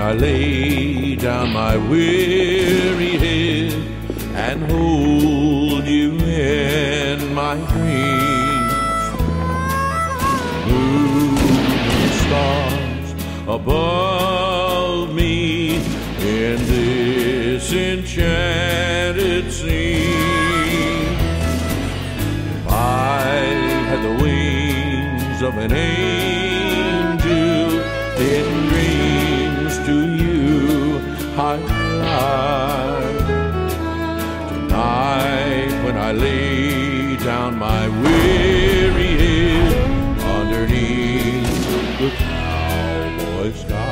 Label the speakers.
Speaker 1: I lay down my weary head and hold you in my dreams. Moon and stars above me in this enchanted scene. If I had the wings of an angel, in dreams to you I fly. Tonight when I lay down my weary head underneath the cowboy sky.